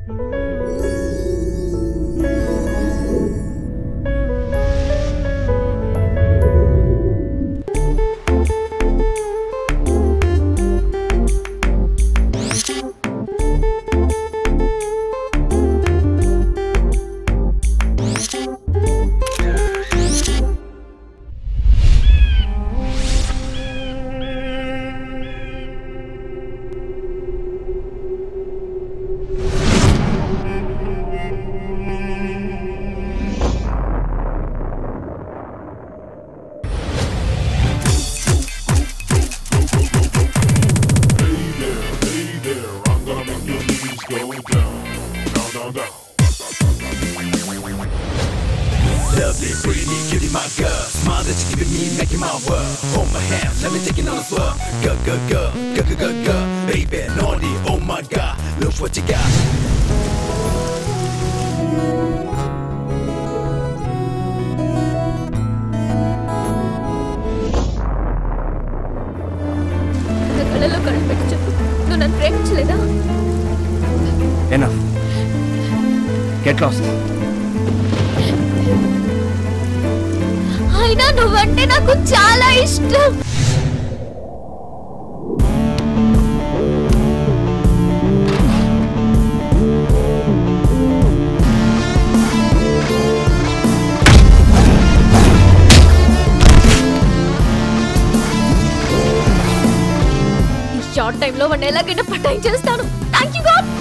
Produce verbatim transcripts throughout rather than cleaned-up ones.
అయినా నువ్వంటే నాకు చాలా ఇష్టం. ఈ షార్ట్ టైంలో వాడిని ఎలాగైనా పటాయి చేస్తాను. Thank you god.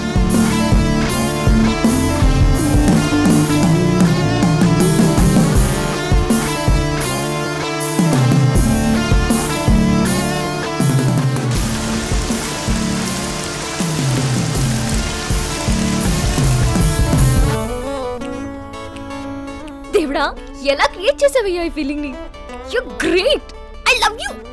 దేవుడా, ఎలా క్రియేట్ చేసావయ్యా ఈ ఫీలింగ్ ని? You great. I love you.